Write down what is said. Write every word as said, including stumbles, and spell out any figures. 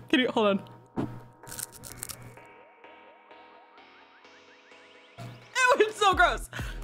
Can you hold on? Ew, it's so gross.